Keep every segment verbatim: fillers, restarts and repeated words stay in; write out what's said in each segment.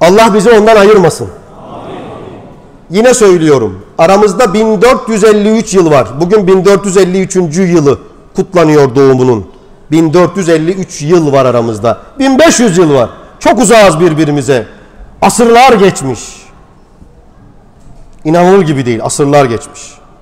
Allah bizi ondan ayırmasın. Yine söylüyorum, aramızda bin dört yüz elli üç yıl var. Bugün bin dört yüz elli üçüncü yılı kutlanıyor doğumunun. bin dört yüz elli üç yıl var aramızda. bin beş yüz yıl var. Çok uzağız birbirimize. Asırlar geçmiş. İnanılır gibi değil, asırlar geçmiş.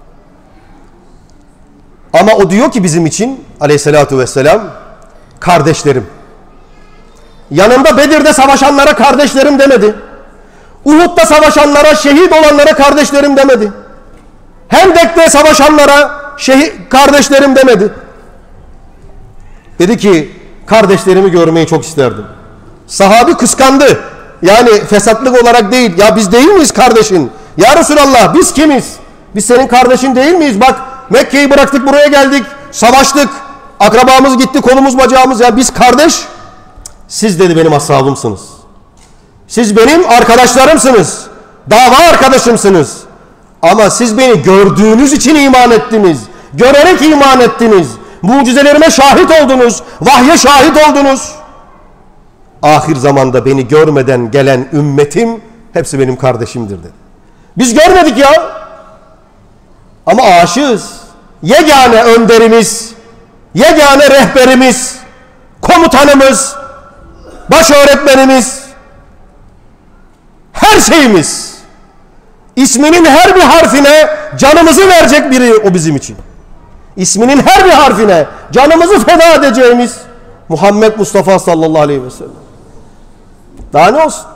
Ama o diyor ki bizim için aleyhissalatu vesselam, kardeşlerim. Yanında Bedir'de savaşanlara kardeşlerim demedi. Uhud'da savaşanlara, şehit olanlara kardeşlerim demedi. Hendek'te savaşanlara şehit kardeşlerim demedi. Dedi ki kardeşlerimi görmeyi çok isterdim. Sahabi kıskandı. Yani fesatlık olarak değil. Ya biz değil miyiz kardeşin? Ya Resulallah biz kimiz? Biz senin kardeşin değil miyiz? Bak Mekke'yi bıraktık buraya geldik. Savaştık. Akrabamız gitti, kolumuz bacağımız. Ya biz kardeş. Siz dedi benim ashabımsınız. Siz benim arkadaşlarımsınız. Dava arkadaşımsınız. Ama siz beni gördüğünüz için iman ettiniz. Görerek iman ettiniz. Mucizelerime şahit oldunuz. Vahye şahit oldunuz. Ahir zamanda beni görmeden gelen ümmetim hepsi benim kardeşimdir dedi. Biz görmedik ya. Ama aşığız. Yegane önderimiz, yegane rehberimiz, komutanımız, baş öğretmenimiz, her şeyimiz, isminin her bir harfine canımızı verecek biri o bizim için. İsminin her bir harfine canımızı feda edeceğimiz Muhammed Mustafa sallallahu aleyhi ve sellem. Daha ne olsun?